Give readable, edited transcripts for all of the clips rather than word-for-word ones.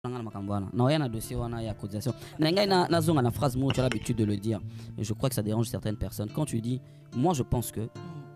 Non, il y a un dossier, il y a cotisation. Na phrase, moi, tu as l'habitude de le dire. Et je crois que ça dérange certaines personnes. Quand tu dis, moi, je pense que.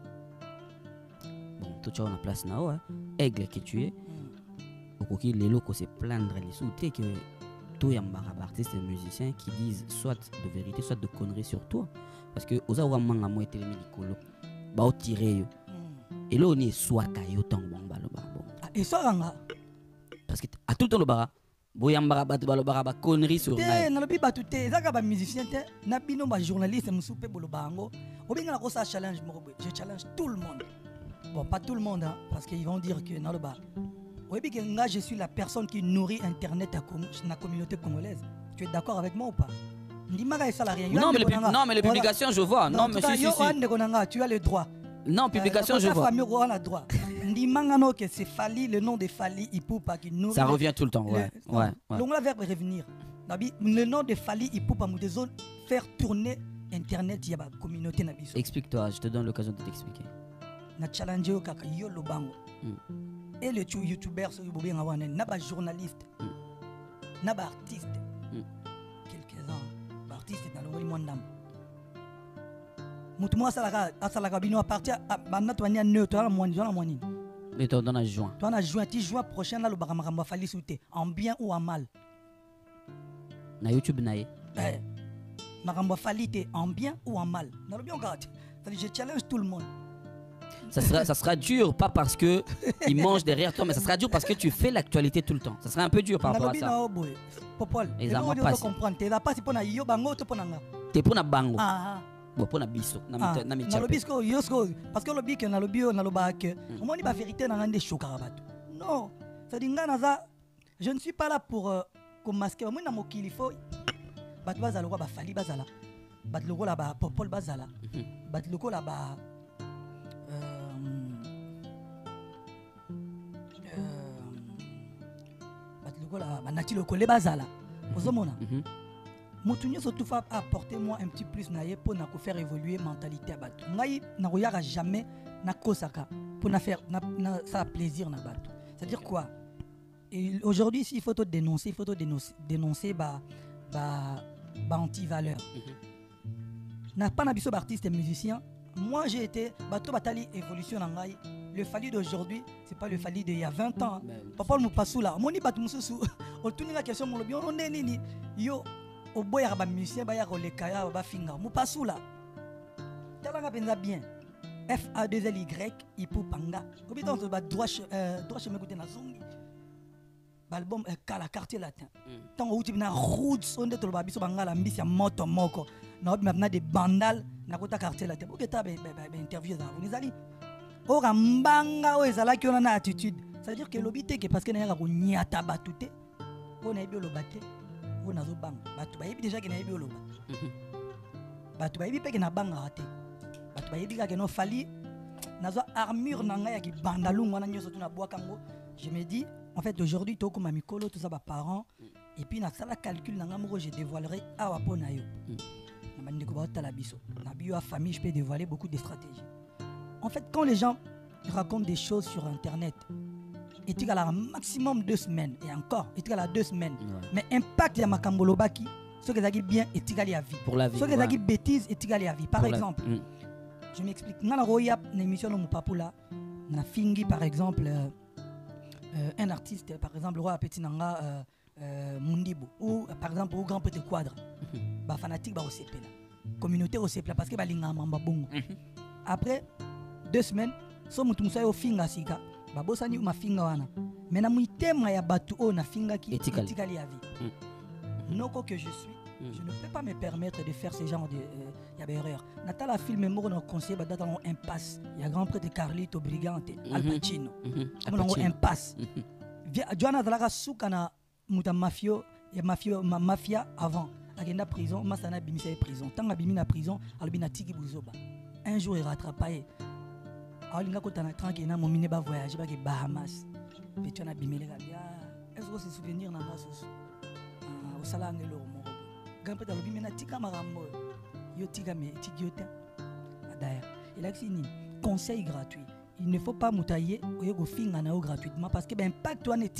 Bon, toi, tu as une place là, aigle que tu es. Les locaux se plaindre les sous. Tu sais que toi, il y a un artiste et musiciens qui disent soit de vérité, soit de conneries sur toi. Parce que, aux awa manga moi, et les bah, au tiré. Et là, on est soit caillou, tant bon, et ça, parce que à tout le temps, le bara, boyambara bat conneries sur moi. Na lobi batu te, zaka ba musicien te, na bino ba journaliste musupe bolo bango. Obinga ko ça challenge mo je challenge tout le monde. Bon, pas tout le monde hein, parce qu'ils vont dire que na le ba. Oui, je suis la personne qui nourrit internet à la communauté congolaise. Tu es d'accord avec moi ou pas? Non, mais les publications, je vois. Non, mais si. Tu as le droit. Non, publication, je vois. C'est Fali, le nom de Fali Ipupa qui nourrit. Ça revient tout le temps, ouais. Donc on va revenir. Le nom de Fali Ipupa, nous devons faire tourner internet, il y a la communauté. Explique-toi, je te donne l'occasion de t'expliquer. Na challenge yo kaka yo lobango. Et le youtubeur sur Bobi Ngawane, n'a journaliste, n'a pas artiste. Quelques-uns, artiste dans le monde d'âme. Moutouma Salaka Bino à partir à Natouania neutre, à la moine. Mais toi, on a juin. Toi, on a juin, tu juin prochain, là, le Baramaramba Fali Souté, en bien ou en mal. Na YouTube, naïe. Maramba Fali, en bien ou en mal. Dans le bien, regarde. Je challenge tout le monde. Ça sera dur, pas parce que ils mangent derrière toi, mais ça sera dur parce que tu fais l'actualité tout le temps. Ça sera un peu dur par rapport à ça. Exactement. Tu n'as pas si pour yo bango to ponanga. T'es pour na bango. Bon pour na biso, na biso yosko parce que le bic na le bio na le bac. Au moins la vérité na ngande chokarabato. Non, ça dit ngana za je ne suis pas là pour masquer. Moi na mokili faut bat bazala ba fali bazala. Bat logo la ba popol bazala. Bat logo la ba Nati le collé bazala. Ozomona. Mutunyo surtout fa apporter moi un petit plus naie pour na faire évoluer mentalité à batu. Ngai na royara jamais na kosaka pour na faire na ça plaisir na batu. C'est-à-dire quoi? Et aujourd'hui s'il faut te dénoncer, il faut te dénoncer anti-valeur. N'a pas na biso artiste et musicien. Moi j'ai été bato batali évolution na ngai. Le Fali d'aujourd'hui, c'est pas le Fali d'il y a 20 ans. Papa nous passe là. Moni bat mususu. On tourne la question mon lobi on neni yo au boy ba musicien ba ya rolekaya ba finga. Mu passe là. Talanga penza bien. FA2LY Ipupanga. Obiton to ba droit chemin côté na zongi. Album kala quartier latin. Tant outi na roots on de to ba biso bangala mbisi moto moko. Na obi na des bandal na kota quartier latin. Bo keta interview za vous nizali. Ora mbanga o ezala ki ona attitude. Ça veut dire que l'obité que parce que na ko nyata batute. On a bien le baté. On a zo bang. Batu ba yebi déjà que na yebi lo ba. Batu ba yebi pe que na banga raté. Batu ba yebi ka no Fali na zo armure na nga ya ki bandalungu na nyoso tuna bois kango. Je me dis en fait aujourd'hui to comme mikolo tout ça ba parents et puis na sala calcul na nga moko je dévoilerai awa pona yo. Na bandeko ba tala biso. Na bio a famille je peux dévoiler beaucoup de stratégies. En fait, quand les gens racontent des choses sur Internet, il y a un maximum 2 semaines. Et encore, il y a 2 semaines. Ouais. Mais impact de Makambolo Baki, ce qui est bien, il y a la vie. Pour la vie. Ce qui est bêtise, il y a la vie. Par exemple, je m'explique. Dans une émission de Moupapula, na fingi par exemple un artiste, par exemple, le roi Petit Nanga Mundibo, ou par exemple, au Grand Petit Quadre. Bah, fanatique, bah, au CP. Communauté au CP, parce que bah, l'inga mamba bongo. Après 2 semaines, so mutu musa yo finga sika babosani uma finga wana mais na muitema ya batu o na finga ki etikali ya vie. Noko que je suis, je ne peux pas me permettre de faire ce genre de erreur. Natala film moko na conseiller ba data en impasse. Il y a grand prêtre Carlito Brigante, Al Pacino. On impasse. Joana Dalaga suka na muta mafio, ya mafia avant. Agenda prison, masana bimisa prison. Tanga bimina prison, albina tiki buzoba. Un jour il rattrape. Alinga kotana tranquille na momine ba voyager ba ke Bahamas. Petit na bimele ga bia. Est-ce que c'est souvenir na ngaso? Au salanga lo mo. Gampe da lobimena tika marambo. Yo tika me tigiote. Adaya. Il a fini. Conseil gratuit. Il ne faut pas moutailler au finga na gratuitement parce que ben impact toi ne tika la.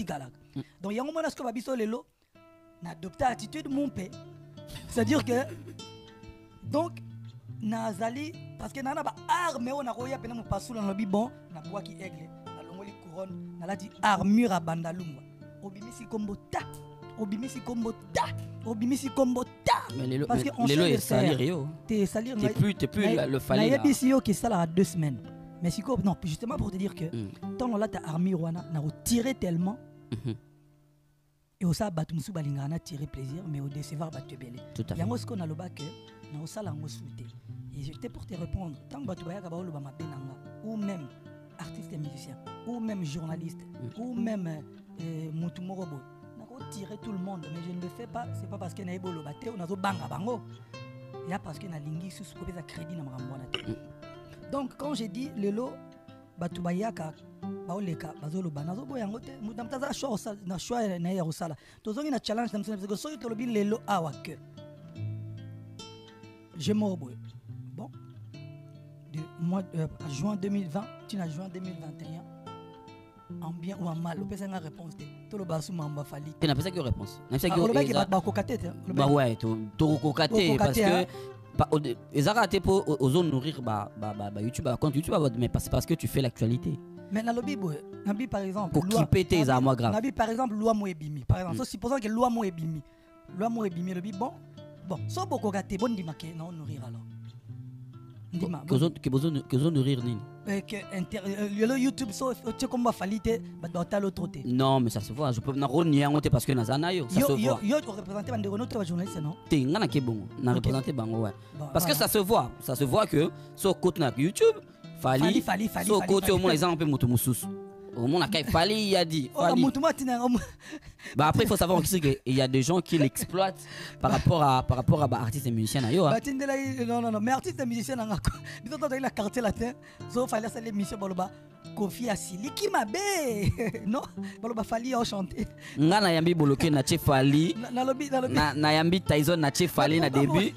Donc yango mona sko babiso lelo na adopté attitude mon père. C'est-à-dire que donc nazali parce que nana ba arme on a roya pena mo pasula na bon na bois qui aigle na longoli couronne na lati armure à bandalumba obimisi kombo ta obimisi kombo ta obimisi kombo ta parce que on sait salir yo t'es salir t'es plus le fallait là il y a qui ça là 2 semaines mais si non justement pour te dire que tant là ta armure wana na retiré tellement et au ça batu musu balinga na tirer plaisir mais au décevoir batu belé yango ce qu'on a le bac na au ça la ngosuté et j'étais pour te répondre tant batu bayaka ba lo ba mabenanga ou même artiste et musicien ou même journaliste ou même mutu morobo na ko tirer tout le monde mais je ne le fais pas c'est pas parce que na ebolo baté on a zo banga bango il y a parce que na lingi sous ko pesa crédit na makambo na te. Donc quand j'ai dit lelo batu bayaka baoleka bazoloba nazobo yango te mutu mtaza choix na choix na ya rusala tozongi na challenge na msana parce que soki tolobi lelo awa que je m'oboye bon de mois juin 2020 tina juin 2021 en bien ou en mal on peut une réponse tout le basu mamba fali tu n'as pas ça que réponse na ça que ba kokate bah ouais to kokate parce que ezaka te pour ozo nourrir YouTube compte YouTube mais parce que tu fais l'actualité. Mais dans le Bible, par exemple, pour qui péter les armes graves. Par exemple, loi Moebimi. Par exemple, supposons que loi Moebimi, le Bible, bon, so beaucoup gâté, bon dimaké, non nourrir alors. Dima. Que besoin nourrir ni. Que le YouTube, so tu comme va faliter, bah t'as l'autre côté. Non, mais ça se voit. Je peux na ronier en parce que na zanayo. Ça se voit. Yo représenter bande renault toi journaliste non. T'es ngana ke bon, na représenter bango ouais. Parce que ça se voit que so côté na YouTube. Fali so côté au moins les exemple moto mususu au moins la fali il a dit fali bah après il faut savoir aussi qu'il y a des gens qui l'exploitent par rapport à artistes et musiciens yo non mais artistes et musiciens nga biso to la quartier latin so fali ça l'émission baloba Kofi Asili qui m'a bé non baloba fali au chanter nga na yambi boloké na che fali na yambi Tyson na che fali na début.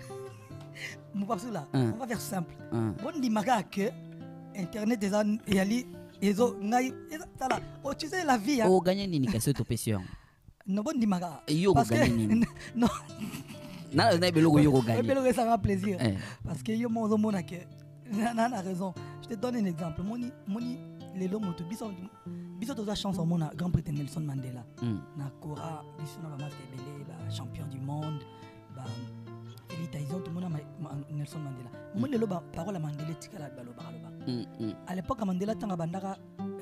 On va faire simple. Bon dimaga que internet des an et ali ezo ngai tala o tu sais la vie o gagner nini ka cette opération no bon dimaga parce que non na belogo yo gagner belogo ça va plaisir parce que yo mo mona que na raison je te donne un exemple moni lelo moto biso to za chance on a Grand Prix Nelson Mandela na kora biso na ba belé ba champion du monde ba Tyson tout le monde Nelson Mandela moi le loba parole à Mandela tikala baloba à l'époque Mandela tanga bandaka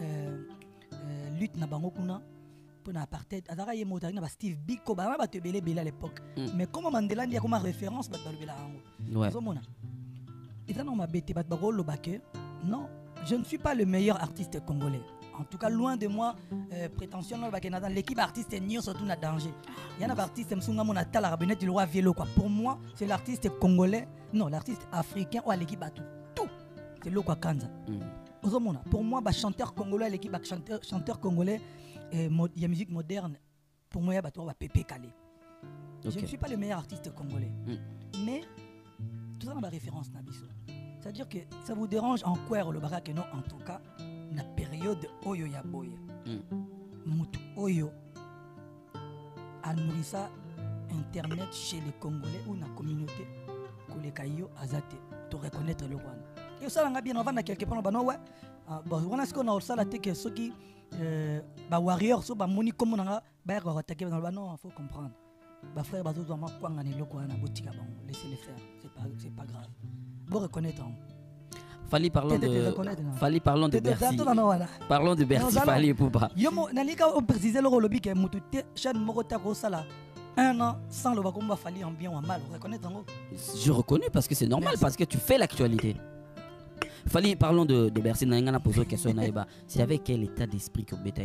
lutte na bango kuna pour na apartheid azara ye motari na ba Steve Biko ba te belé à l'époque mais comment Mandela ndi comme référence ba balobela yango ouais zomona et ça non ma bête ba barolo ba que non je ne suis pas le meilleur artiste congolais. En tout cas, loin de moi, prétention dans l'équipe artiste est ni surtout na danger. Il y a un artiste Msunga Monata la rabinette du roi vélo quoi. Pour moi, c'est l'artiste congolais, non, l'artiste africain ou à l'équipe à tout. C'est le quoi Kanza. Pour moi, chanteur congolais, l'équipe chanteur congolais il y a musique moderne. Pour moi, il y a Pépé Calé. Je ne suis pas le meilleur artiste congolais. Mais tout ça dans ma référence Nabiso. C'est-à-dire que ça vous dérange en quoi le barak non en tout cas la période oyo ya boye mutu oyo a nourri ça internet chez les Congolais ou na communauté koleka yo azate to reconnaître le rwanda et ça nga bien avant na quelque part bano ouais bon on a ce qu'on a ça la teke ceux qui ba warrior so ba moni comme nga ba ko attaquer dans le bano faut comprendre ba frère bazo zo ma kwanga ne loko na botika bon laissez les faire c'est pas grave bon reconnaître Fali parlons de Bercy. Parlons de Bercy Fali Poupa. Yo mo nalika on préciser le rôle que mutu chaîne morota ko sala 1 an sans le bakomba Fali en bien ou en mal reconnaître en. Je reconnais parce que c'est normal. Merci. Parce que tu fais l'actualité. Fali parlons de Bercy na ngana poser question na eba. C'est avec quel état d'esprit que